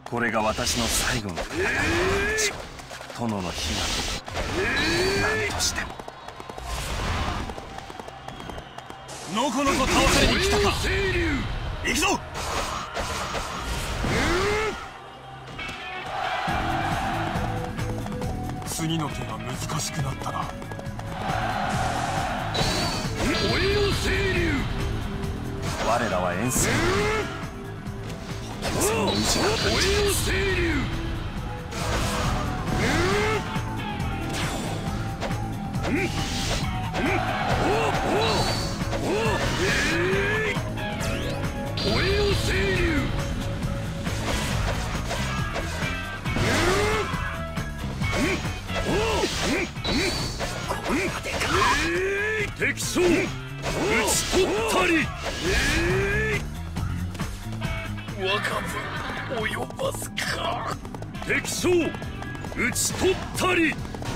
これが私の最後の殿の悲願、何としても。のこのこ倒されに来たか。行くぞ。次の手が難しくなったな。我らは遠征。その意地が感じです。敵将討ち取ったり。若部及ばずか。敵将討ち取ったり。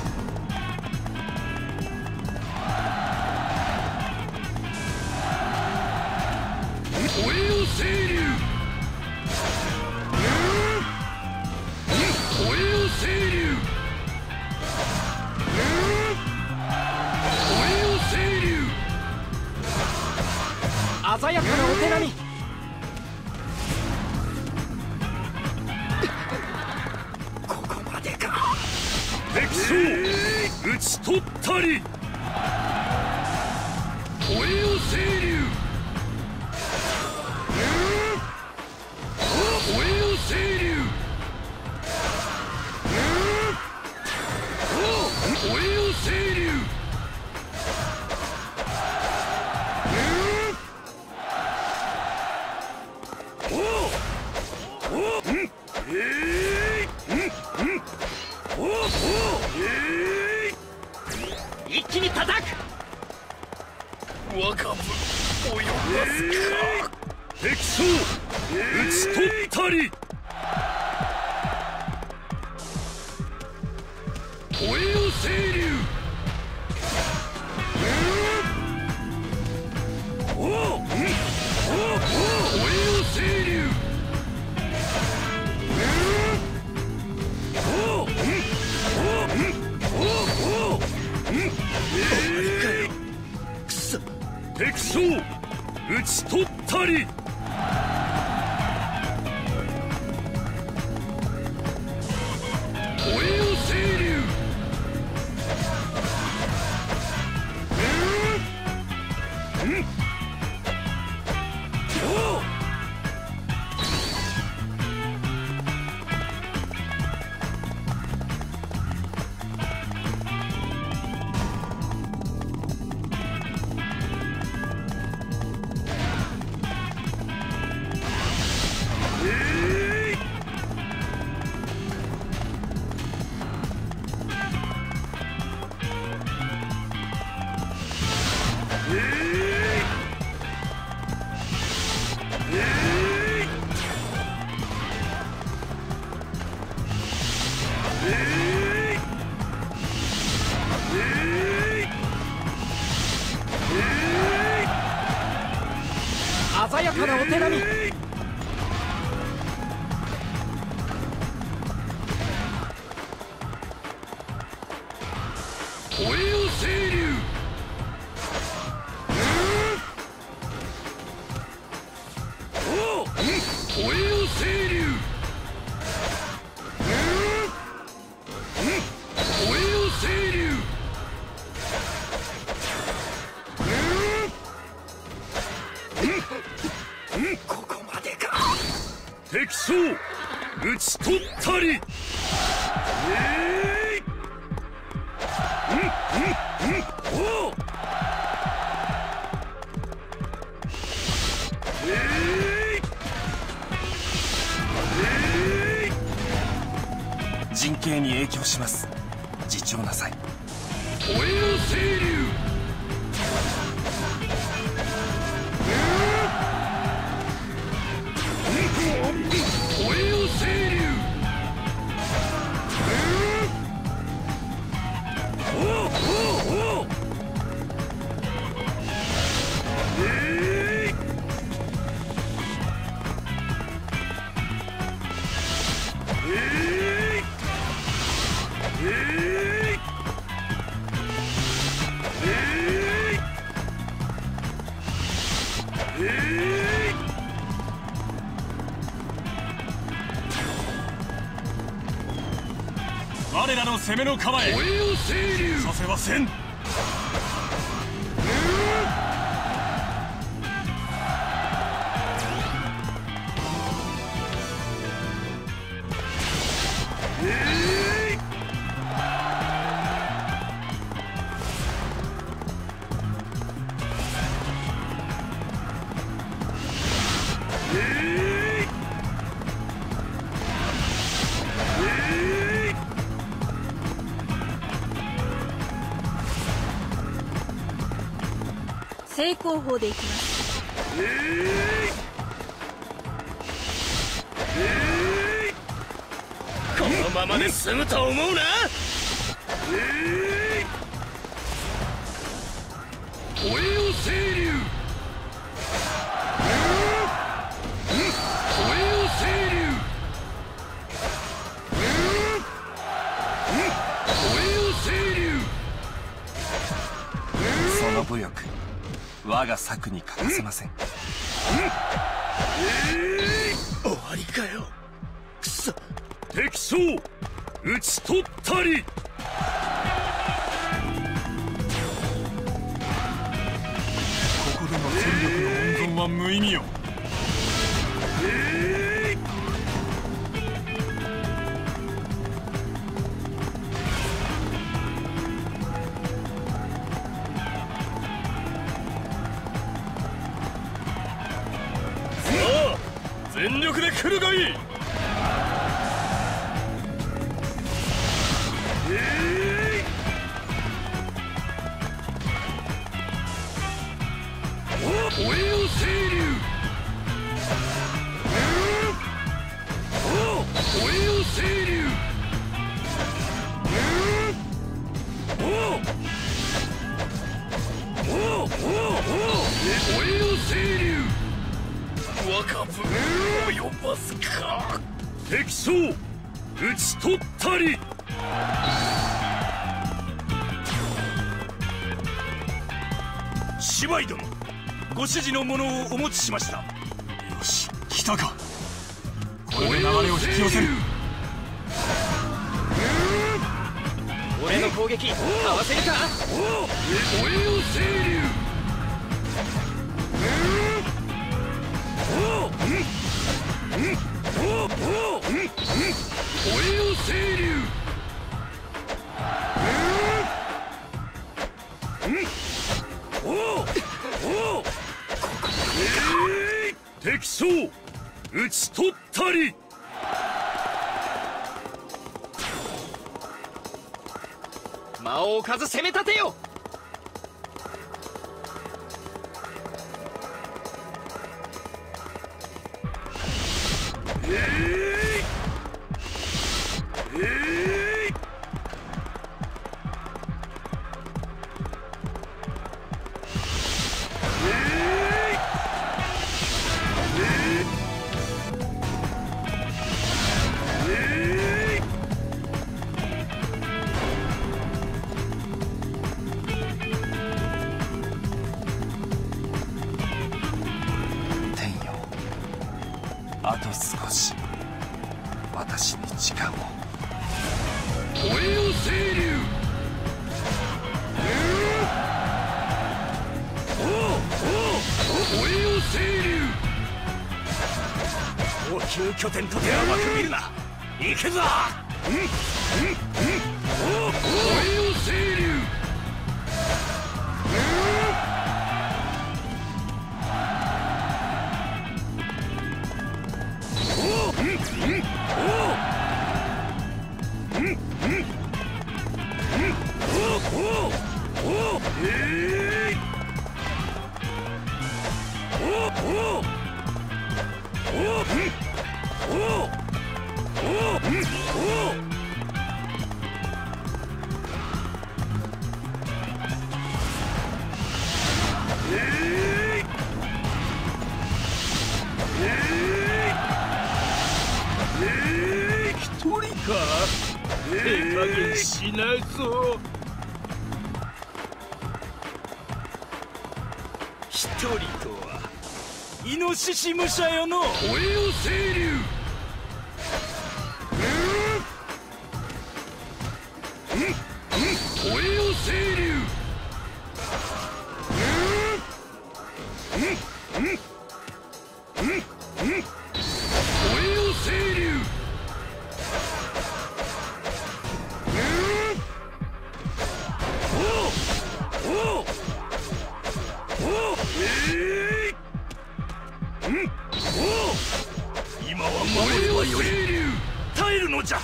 燃えよ清流。燃えよ清流。 鮮やかなお手並み。ここまでか。 敵将討ち取ったり。燃えよ清流。燃えよ清流。燃えよ清流。 一気に叩く。 若部及ばずか。敵将討ち取ったり。燃えよ清流。燃えよ清流。敵将討ち取ったり。燃えよ清流。 鮮やかなお手並み。 燃えよ清流。燃えよ清流。燃えよ清流。 ここまでか。 敵将討ち取ったり。陣形に影響します。自重なさい。燃えよ清流。燃えよ清流。 我らの攻めの構えさせません。 正攻法でいきます。 このままで済むと思うな。燃えよ清流。燃えよ清流。燃えよ清流。 その武力、我が策に欠かせません。 終わりかよ。くそ。敵将討ち取ったり。ここでの戦力の温存は無意味よ。全力で来るがいい。燃えよ清流。燃えよ清流。燃えよ清流。若ぶ及ばずか。敵将討ち取ったり。芝居殿、ご指示のものをお持ちしました。よし、来たか。これで流れを引き寄せる。 俺の攻撃かわせるか。 燃えよ清流。燃えよ清流。敵将討ち取ったり。 魔王数攻め立てよ。 天よ、あと少し私に時間を。 燃えよ清流。燃えよ清流。 補給拠点とて甘く見るな。行くぞ。 燃えよ清流。一か。加減しないぞ。一人とはイノシシ武者よの声を清流。声を清流。今は守ればよい。耐えるのじゃ。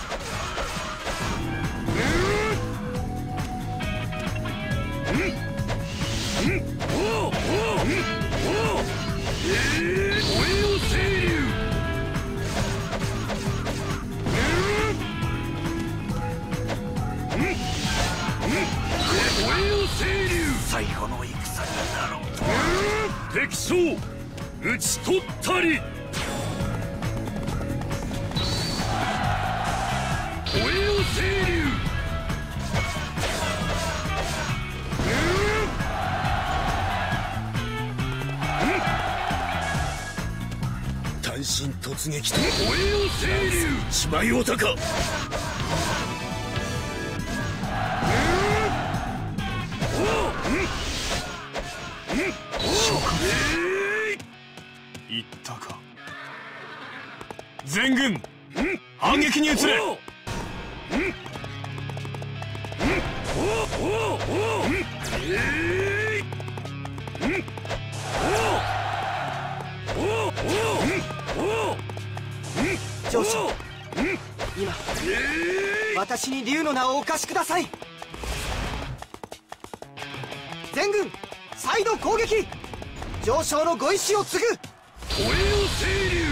最後の戦になろうとは。敵将討ち取ったり。声を清流。単身突撃と声を清流。しまいおたか。言ったか。全軍反撃に移れ。 上将、今私に竜の名をお貸しください。全軍再度攻撃。上将のご意志を継ぐ。 声を清流。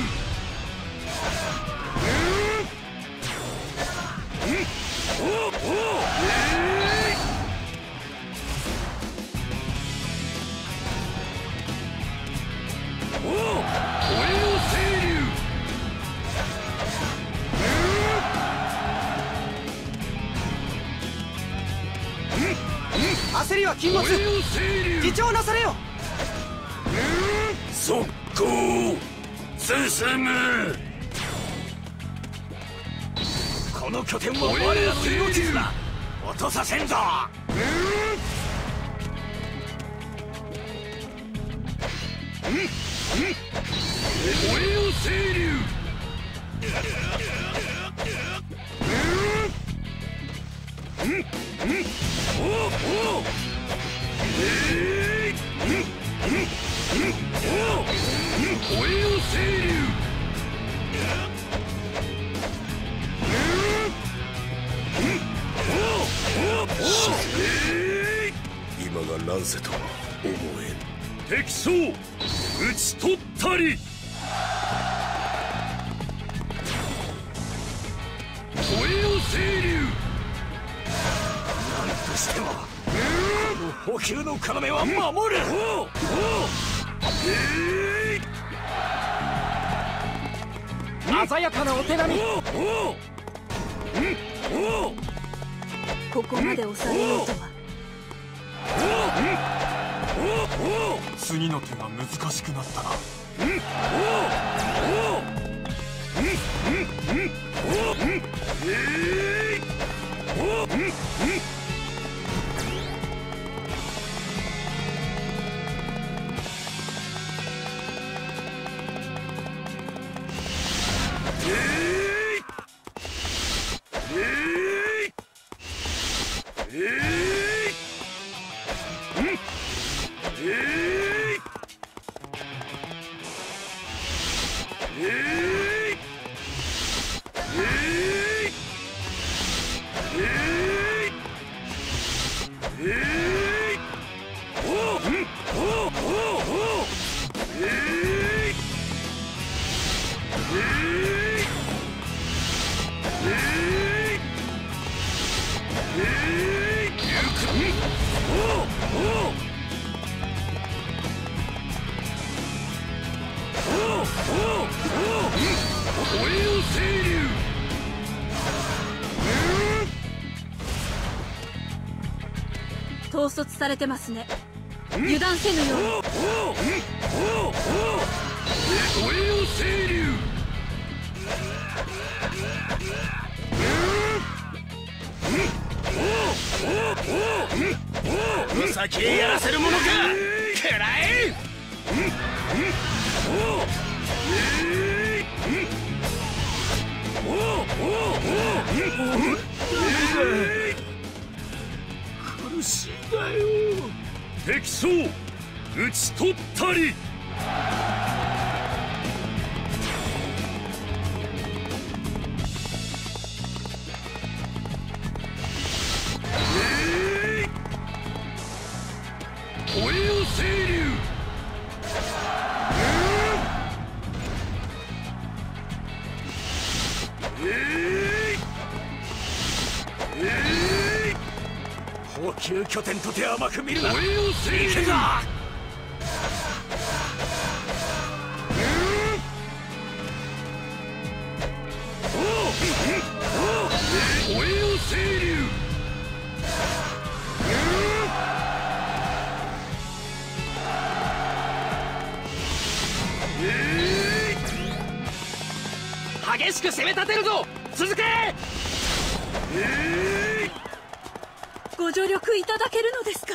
焦りは禁物。自重なされよ。 速攻進む。この拠点は我らの命だ。落とさせんぞ。声を清流。今が乱世とは思えん。敵将討ち取ったり。声を清流。何としてもこの補給の要は守る。 鮮やかなお手並み。 ここまで抑えようとは。 次の手が難しくなったな。声を清流。 統率されてますね。油断せぬように。 声を清流。無先へやらせるものか。食らえ。苦しいだよ。敵将討ち取ったり。声を清流。補給拠点とて甘く見るな。声を清流。行けぞ。声を清流。激しく攻め立てるぞ。続け。 ご助力いただけるのですか。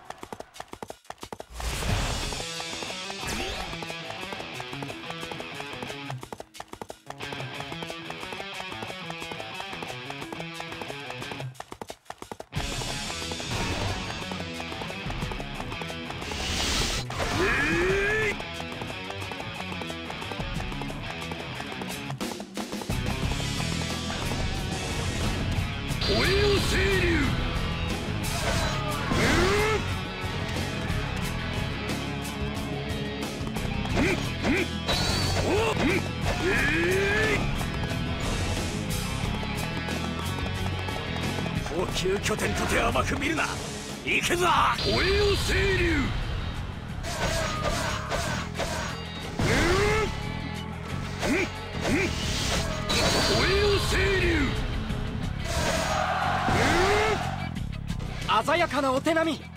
声を清流。補給拠点とて甘く見るな。行けぞ。声を清流。声を清流。 鮮やかなお手並み。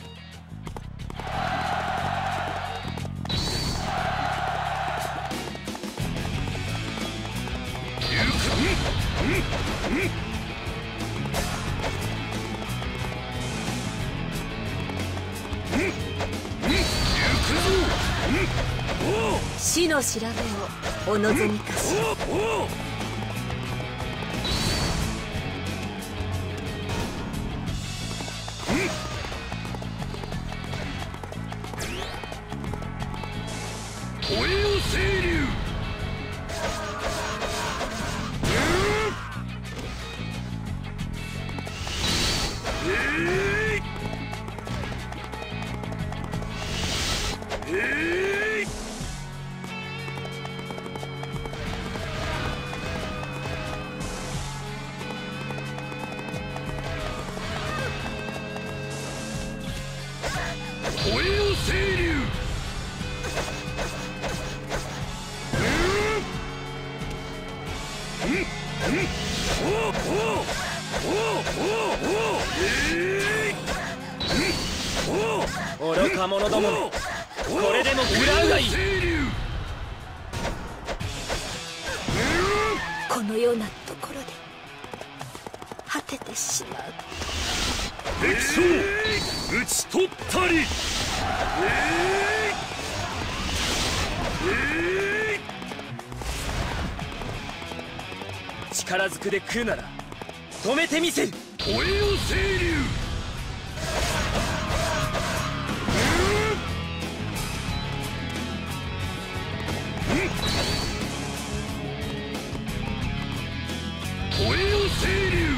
死の調べをお望みかしら。 声を清流。声を清流。 愚か者ども、これでも食らうがいい。 このようなところで果ててしまう。 敵将討ち取ったり。 力ずくで食うなら止めてみせる。 声を清流。声を清流。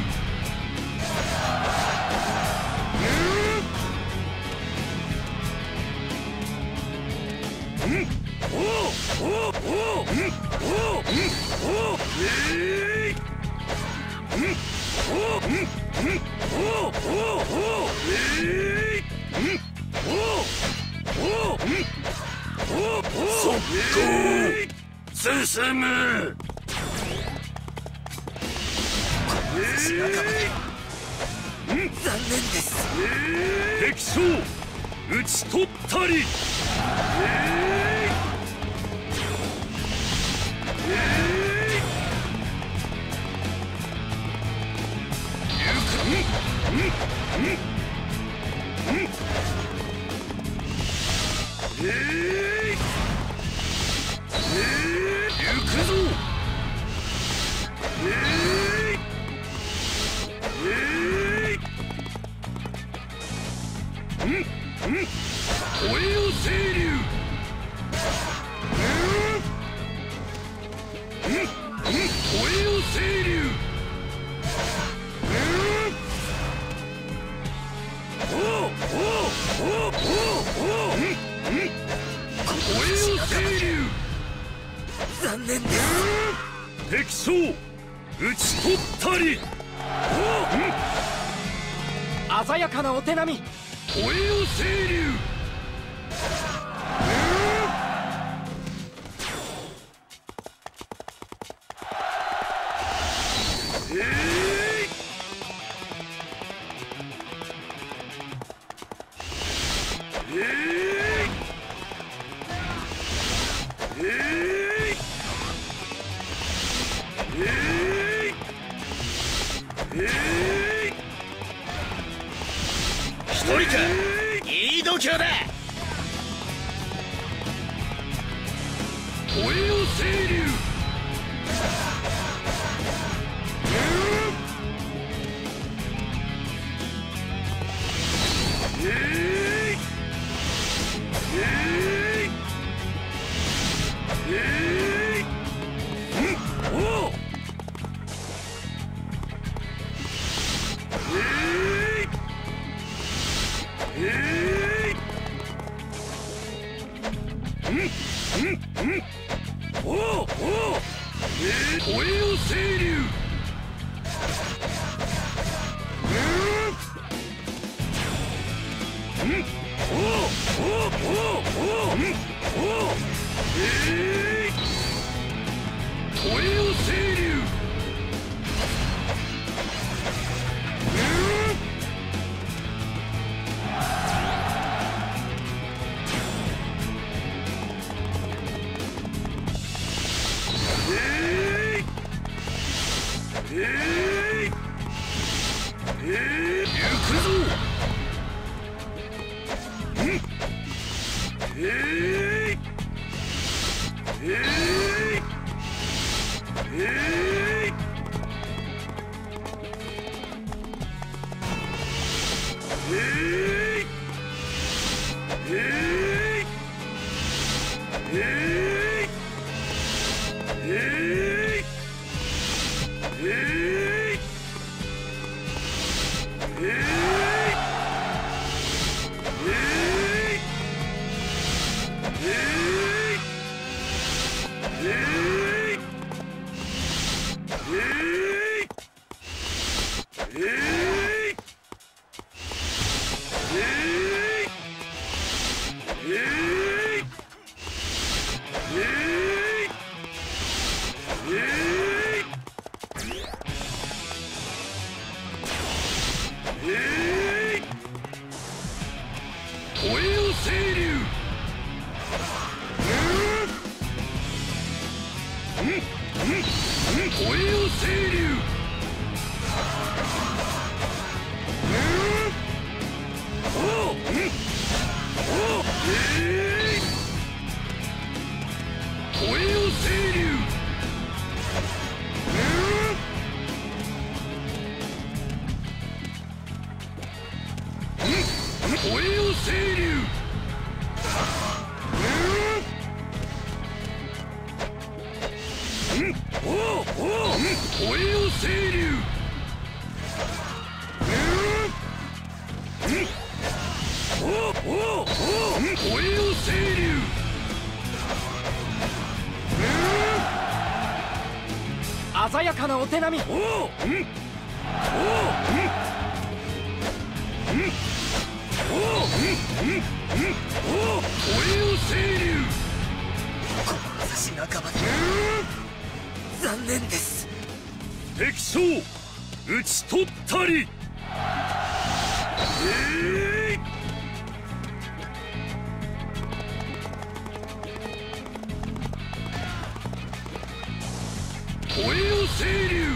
速攻進む。 残念です。 敵将討ち取ったり。行くぞ。燃えよ清流。燃えよ清流。燃えよ清流。 残念です。 敵将討ち取ったり。 鮮やかなお手並み。 燃えよ清流。 一人か。いい度胸だ。 燃えよ清流。燃えよ清流。燃えよ清流。行くぞ。燃えよ清流。燃えよ清流。燃えよ清流。燃えよ清流。燃えよ清流。燃えよ清流。 鮮やかなお手並み。 燃えよ清流。 志半ばで残念です。 敵将討ち取ったり。 声を清流。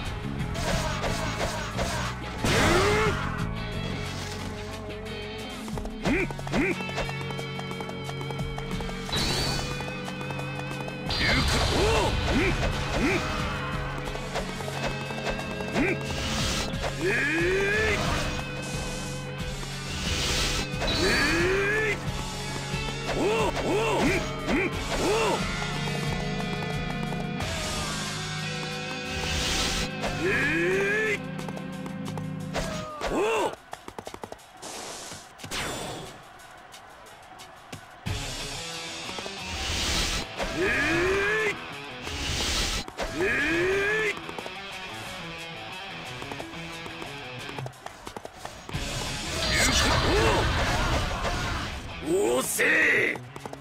おせ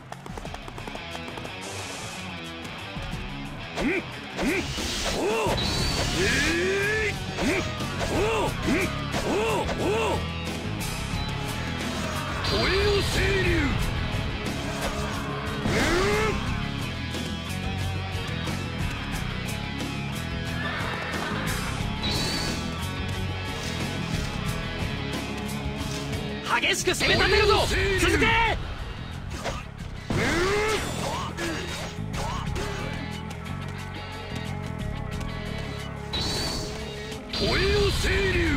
声を清流。 激しく攻め立てるぞ。続け。 声を清流。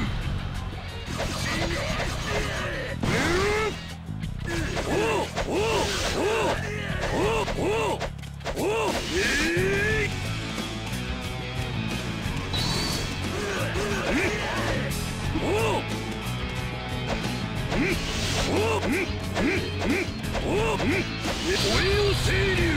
声を清流。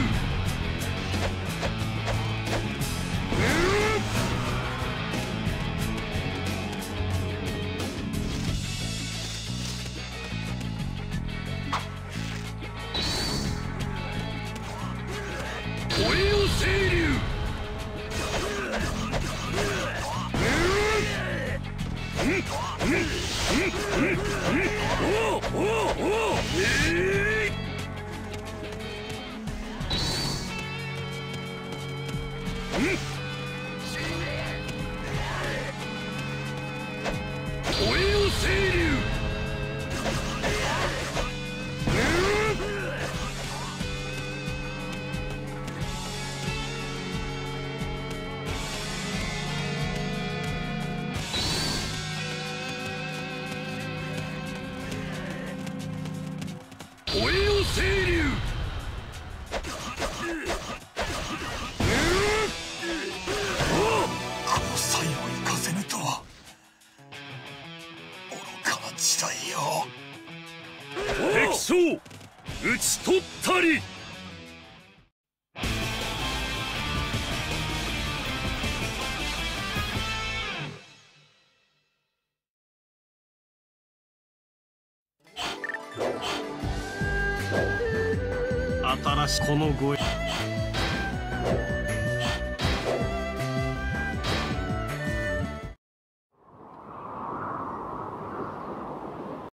声を清流。声を清流。声を清流。 この際を生かせぬとは愚かな時代よ。 敵将討ち取ったり。 新しいこの声。